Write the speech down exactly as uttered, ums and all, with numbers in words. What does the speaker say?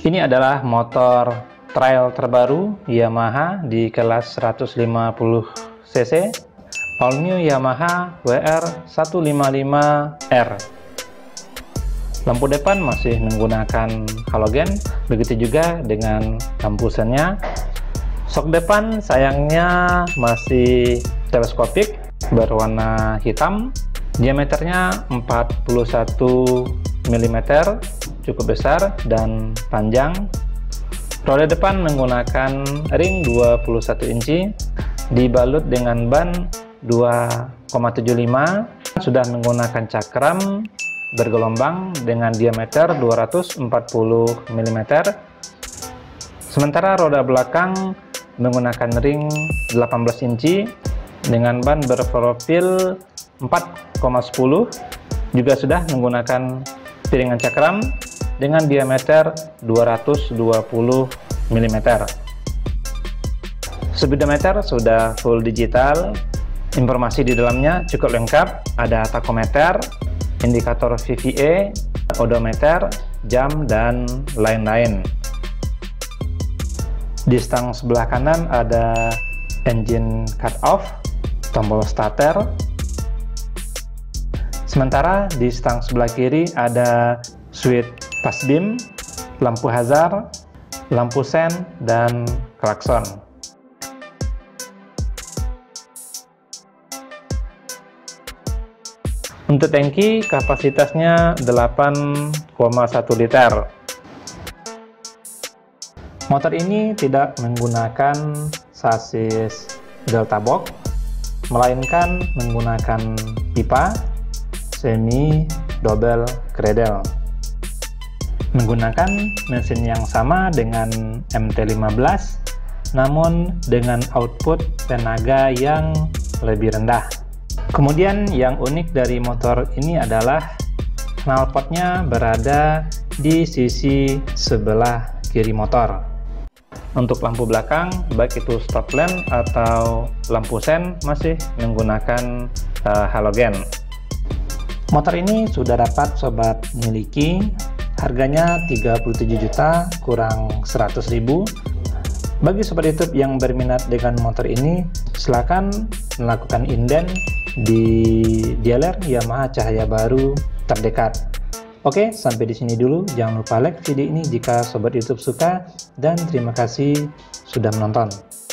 Ini adalah motor trail terbaru Yamaha di kelas seratus lima puluh cc, all new Yamaha W R seratus lima puluh lima R. Lampu depan masih menggunakan halogen, begitu juga dengan lampu sennya. Sok depan sayangnya masih teleskopik berwarna hitam, diameternya empat puluh satu milimeter, cukup besar dan panjang. Roda depan menggunakan ring dua puluh satu inci, dibalut dengan ban dua koma tujuh lima, sudah menggunakan cakram bergelombang dengan diameter dua ratus empat puluh milimeter. Sementara roda belakang menggunakan ring delapan belas inci dengan ban berprofil empat koma sepuluh, juga sudah menggunakan piringan cakram dengan diameter dua ratus dua puluh milimeter. Speedometer sudah full digital, informasi di dalamnya cukup lengkap, ada tachometer, indikator V V A, odometer, jam, dan lain-lain. Di stang sebelah kanan ada engine cut off, tombol starter. Sementara di stang sebelah kiri ada switch pass beam, lampu hazard, lampu sen, dan klakson. Untuk tangki kapasitasnya delapan koma satu liter. Motor ini tidak menggunakan sasis Delta Box, melainkan menggunakan pipa semi double cradle, menggunakan mesin yang sama dengan M T lima belas, namun dengan output tenaga yang lebih rendah. Kemudian yang unik dari motor ini adalah knalpotnya berada di sisi sebelah kiri motor. Untuk lampu belakang, baik itu stop lamp atau lampu sen, masih menggunakan uh, halogen. Motor ini sudah dapat sobat miliki, harganya tiga puluh tujuh juta kurang seratus ribu. Bagi sobat YouTube yang berminat dengan motor ini, silakan melakukan inden di dealer Yamaha Cahaya Baru terdekat. Oke, sampai di sini dulu. Jangan lupa like video ini jika sobat YouTube suka, dan terima kasih sudah menonton.